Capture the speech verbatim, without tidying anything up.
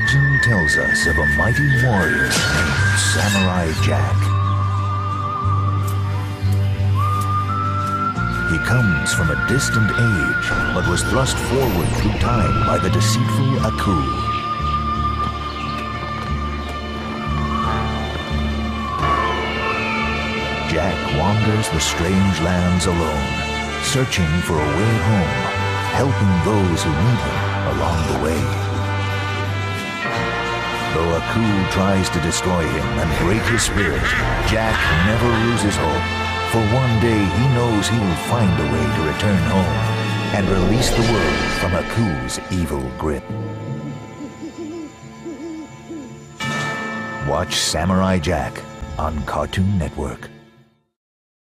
Legend tells us of a mighty warrior named Samurai Jack. He comes from a distant age, but was thrust forward through time by the deceitful Aku. Jack wanders the strange lands alone, searching for a way home, helping those who need him along the way. Though Aku tries to destroy him and break his spirit, Jack never loses hope, for one day he knows he will find a way to return home and release the world from Aku's evil grip. Watch Samurai Jack on Cartoon Network.